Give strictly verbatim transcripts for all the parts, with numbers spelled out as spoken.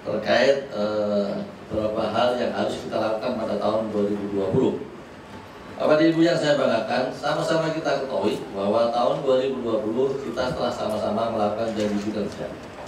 terkait eh, beberapa hal yang harus kita lakukan pada tahun dua ribu dua puluh. Bapak dan Ibu yang saya banggakan, sama-sama kita ketahui bahwa tahun dua ribu dua puluh kita telah sama-sama melakukan janji kinerja.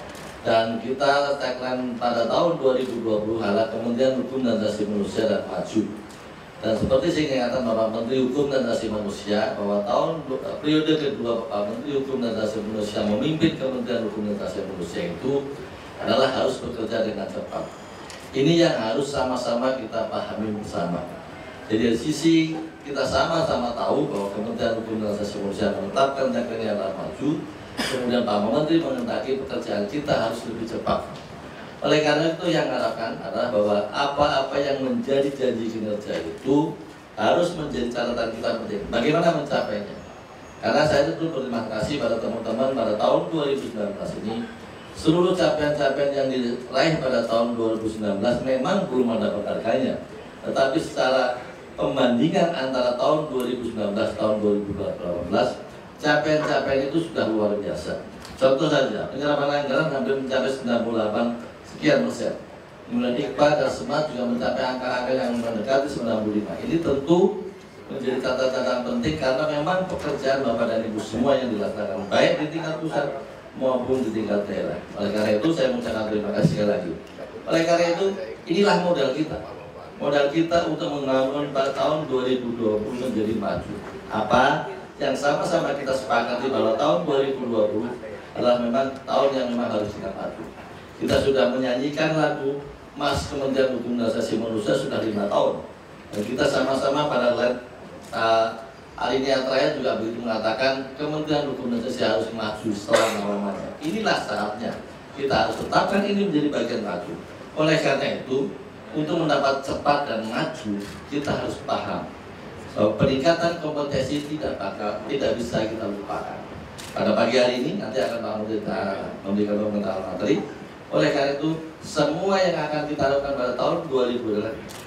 Dan kita tagline pada tahun dua ribu dua puluh adalah Kementerian Hukum dan Asasi Manusia dan Maju. Dan seperti seingatkan Bapak Menteri Hukum dan Asasi Manusia bahwa tahun periode kedua Bapak Menteri Hukum dan Asasi Manusia memimpin Kementerian Hukum dan Asasi Manusia itu adalah harus bekerja dengan cepat. Ini yang harus sama-sama kita pahami bersama. Jadi dari sisi kita sama-sama tahu bahwa Kementerian Hukum dan Asasi Manusia menetapkan tagline adalah maju. Kemudian Pak Menteri mengendaki pekerjaan kita harus lebih cepat. Oleh karena itu yang harapkan adalah bahwa apa-apa yang menjadi janji kinerja itu harus menjadi catatan kita penting. Bagaimana mencapainya? Karena saya itu berterima kasih pada teman-teman pada tahun dua ribu sembilan belas ini, seluruh capaian-capaian yang diraih pada tahun dua ribu sembilan belas memang belum ada penghargaannya. Tetapi secara pembandingan antara tahun dua ribu sembilan belas tahun dua ribu delapan belas, capaian-capaian itu sudah luar biasa. Contoh saja, penyerapan anggaran hampir mencapai sembilan puluh delapan sekian persen. Kemudian I K P A dan SMART juga mencapai angka-angka yang mendekati sembilan puluh lima. Ini tentu menjadi catatan penting karena memang pekerjaan Bapak dan Ibu semua yang dilaksanakan baik di tingkat pusat maupun di tingkat daerah. Oleh karena itu saya mengucapkan terima kasih sekali lagi. Oleh karena itu inilah modal kita. Modal kita untuk membangun pada tahun dua ribu dua puluh menjadi maju. Apa yang sama-sama kita sepakati bahwa tahun dua ribu dua puluh adalah memang tahun yang memang harus kita maju. Kita sudah menyanyikan lagu Mas Kementerian Hukum dan Asasi Manusia sudah lima tahun. Dan kita sama-sama pada line uh, alinea terakhir juga begitu mengatakan Kementerian Hukum dan Asasi harus maju selama-lamanya. Inilah syaratnya. Kita harus tetapkan ini menjadi bagian maju. Oleh karena itu, untuk mendapat cepat dan maju, kita harus paham bahwa peningkatan kompetensi tidak bakal, tidak bisa kita lupakan. Pada pagi hari ini nanti akan Pak Menteri memberikan komentar materi. Oleh karena itu, semua yang akan kita lakukan pada tahun dua ribu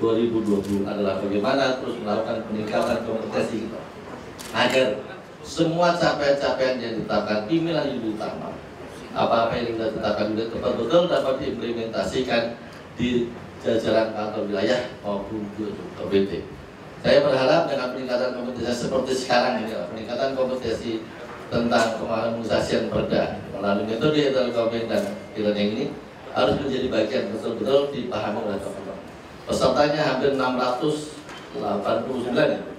dua puluh adalah bagaimana terus melakukan peningkatan kompetensi kita agar semua capaian-capaian yang ditetapkan inilah yang utama. Apa-apa yang kita tetapkan juga betul-betul dapat diimplementasikan di jajaran kantor wilayah maupun di O B T. Saya berharap dengan peningkatan kompetensi seperti sekarang ini, peningkatan kompetensi tentang pengharmonisasian perda melalui metode telekoming dan e-learning ini harus menjadi bagian betul-betul dipahami oleh teman-teman. Pesertanya hampir enam ratus delapan puluh sembilan ya?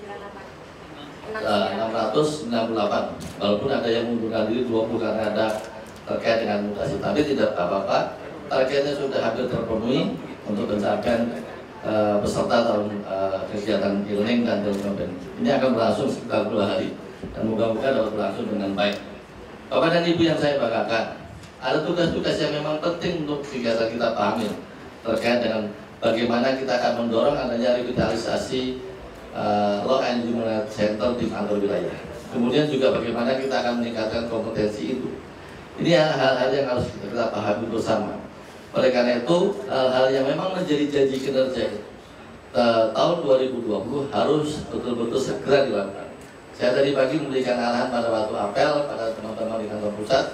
Nah, enam ratus sembilan puluh delapan, walaupun ada yang mengundurkan diri dua puluh karena ada terkait dengan mutasi, tapi tidak apa-apa, targetnya sudah hampir terpenuhi untuk pencapaian uh, peserta tahun uh, kegiatan e-learning dan telekoming. Ini akan berlangsung sekitar dua hari dan moga-moga dapat berlangsung dengan baik. Bapak dan Ibu yang saya banggakan, ada tugas-tugas yang memang penting untuk kegiatan kita pahami terkait dengan bagaimana kita akan mendorong adanya revitalisasi uh, Law and Human Rights Center di kantor wilayah. Kemudian juga bagaimana kita akan meningkatkan kompetensi itu. Ini hal-hal yang harus kita pahami bersama. Oleh karena itu, hal-hal yang memang menjadi janji kinerja uh, tahun dua ribu dua puluh harus betul-betul segera dilakukan. Saya tadi pagi memberikan arahan pada waktu apel pada teman-teman di kantor pusat,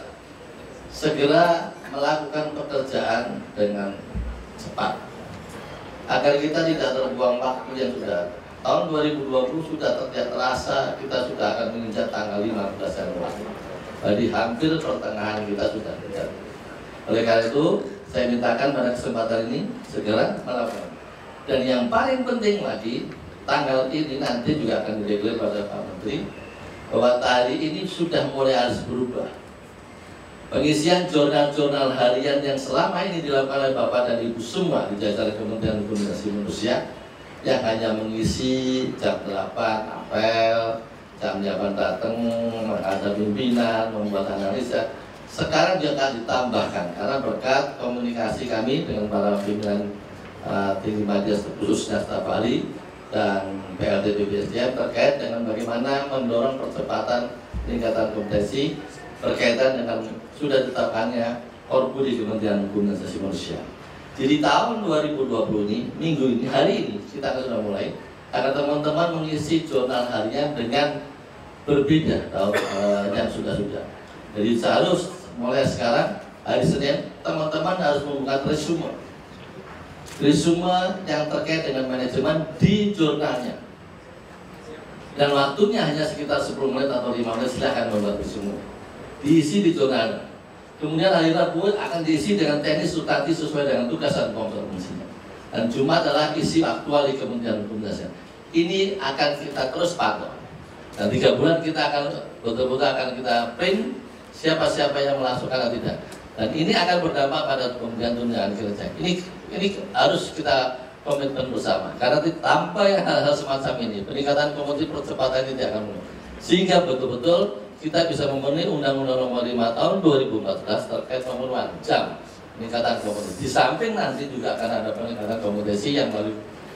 segera melakukan pekerjaan dengan cepat agar kita tidak terbuang waktu yang sudah tahun dua ribu dua puluh sudah tidak terasa kita sudah akan menginjak tanggal lima belas Januari. Jadi hampir pertengahan kita sudah terjadi. Oleh karena itu saya mintakan pada kesempatan ini segera melakukan. Dan yang paling penting lagi, tanggal ini nanti juga akan dideklarasi pada Pak Menteri bahwa hari ini sudah mulai harus berubah. Pengisian jurnal-jurnal harian yang selama ini dilakukan oleh Bapak dan Ibu semua di jajaran Kementerian Hukum dan Asasi Manusia yang hanya mengisi jam delapan apel, jam delapan datang, ada pimpinan, membuat analisa. Sekarang juga akan ditambahkan karena berkat komunikasi kami dengan para pimpinan uh, tinggi majelis khususnya staf ahli dan P L D B P S D M terkait dengan bagaimana mendorong percepatan peningkatan kompetensi berkaitan dengan sudah ditetapkannya Korpu di Kementerian Hukum dan Asasi Manusia. Jadi tahun dua ribu dua puluh ini, minggu ini, hari ini kita akan sudah mulai agar teman-teman mengisi jurnal harian dengan berbeda tahun uh, yang sudah-sudah. Jadi seharus mulai sekarang hari Senin teman-teman harus membuat resume resume yang terkait dengan manajemen di jurnalnya, dan waktunya hanya sekitar sepuluh menit atau lima menit. Silahkan membuat resume, diisi di jurnal. Kemudian hari Rabu akan diisi dengan teknis substantif sesuai dengan tugas dan fungsinya, dan Jumat adalah isi aktual di Kementerian Hukum dan Ham. Ini akan kita terus pantau, dan tiga bulan kita akan betul-betul akan kita print siapa-siapa yang melaksanakan atau tidak, dan ini akan berdampak pada Kementerian Tunjangan Kinerja. Ini ini harus kita komitmen bersama, karena tanpa yang hal-hal semacam ini peningkatan komoditi percepatan ini tidak akan muncul, sehingga betul-betul kita bisa memenuhi Undang-Undang Nomor lima Tahun dua ribu empat belas terkait pemenuhan jam peningkatan komoditi. Di samping nanti juga akan ada peningkatan komoditi yang melalui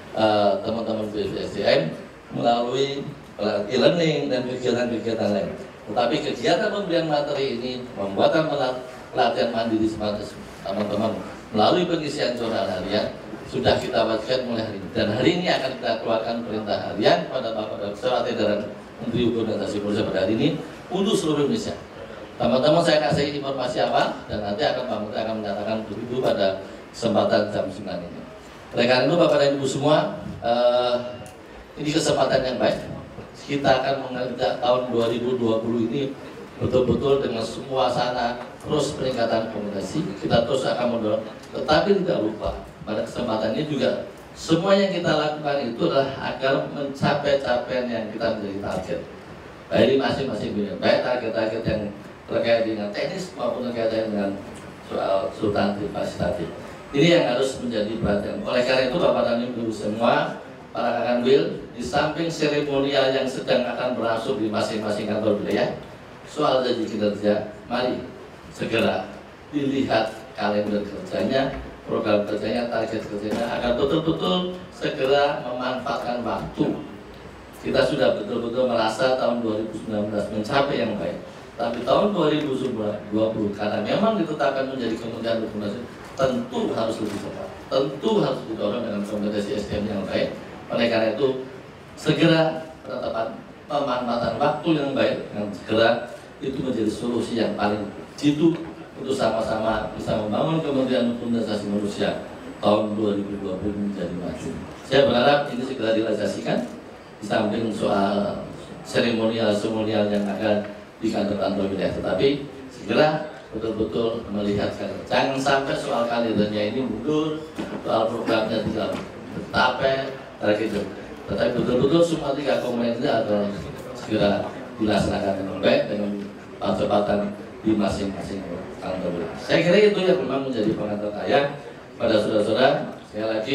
uh, teman-teman B P S D M melalui e-learning dan kegiatan-kegiatan lain. Tetapi kegiatan pemberian materi ini, pembuatan pelatihan mandiri teman-teman melalui pengisian jurnal harian sudah kita wajibkan mulai hari ini, dan hari ini akan kita keluarkan perintah harian pada Bapak Dokter Edaran Menteri Hukum dan Asasi Manusia pada hari ini untuk seluruh Indonesia. Teman-teman, saya kasih informasi awal dan nanti akan Pak Menteri akan menyatakan begitu pada kesempatan jam sembilan ini. Oleh karena itu Bapak dan Ibu semua, eh, ini kesempatan yang baik. Kita akan mengerjakan tahun dua ribu dua puluh ini betul-betul dengan semua sana terus peningkatan komunikasi. Kita terus akan mendorong, tetapi tidak lupa pada kesempatan ini juga semua yang kita lakukan itu adalah agar mencapai capaian yang kita menjadi target. Baik di masing-masing bidang, baik target-target yang terkait dengan teknis maupun terkait dengan soal substantif kuantitatif. Ini yang harus menjadi perhatian. Oleh karena itu Bapak dan Ibu semua, para kakak Wil, di samping seremonial yang sedang akan berlangsung di masing-masing kantor wilayah, soal janji kinerja, mari segera dilihat kalender kerjanya, program kerjanya, target kerjanya, agar betul-betul segera memanfaatkan waktu. Kita sudah betul-betul merasa tahun dua ribu sembilan belas mencapai yang baik, tapi tahun dua ribu dua puluh karena memang ditetapkan menjadi Kementerian Hukum dan Ham, tentu harus lebih cepat, tentu harus didorong dengan kompetensi S D M yang baik. Oleh karena itu segera penetapan pemanfaatan waktu yang baik yang segera itu menjadi solusi yang paling jitu untuk sama-sama bisa membangun Kementerian Hukum dan Asasi Manusia tahun dua ribu dua puluh menjadi maju. Saya berharap ini segera direalisasikan, di samping soal seremonial-seremonial yang akan di kantor-kantor wilayah, tetapi segera betul-betul melihat kader. Jangan sampai soal kadernya ini mundur, soal programnya tidak tercapai, gitu. Tetapi betul-betul semua tiga komponen ini adalah segera dilaksanakan dengan baik dengan percepatan di masing-masing kantor wilayah. Saya kira itu yang memang menjadi pengantar saya pada saudara-saudara. Sekali lagi,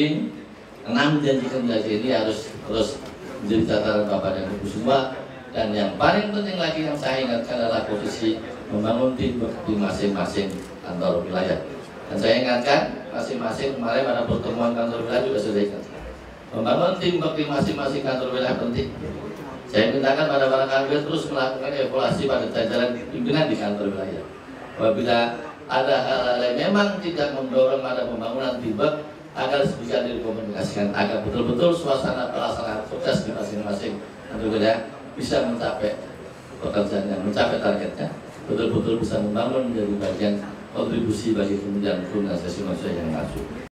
enam janji kerja ini harus terus menjadi catatan Bapak dan Ibu semua. Dan yang paling penting lagi yang saya ingatkan adalah posisi membangun tim di masing-masing kantor wilayah. Dan saya ingatkan masing-masing kemarin pada pertemuan kantor wilayah juga sudah ingatkan, membangun tim di masing-masing kantor wilayah penting. Saya mintakan pada para kantor terus melakukan evaluasi pada jajaran pimpinan di kantor wilayah. Apabila ada hal-hal yang memang tidak mendorong pada pembangunan timbek, agar bisa dikomunikasikan agar betul-betul suasana pelaksanaan tugas di masing-masing kantor wilayah bisa mencapai pekerjaannya, mencapai targetnya, betul-betul bisa membangun menjadi bagian kontribusi bagi Kementerian Hukum dan Asasi Manusia yang maju.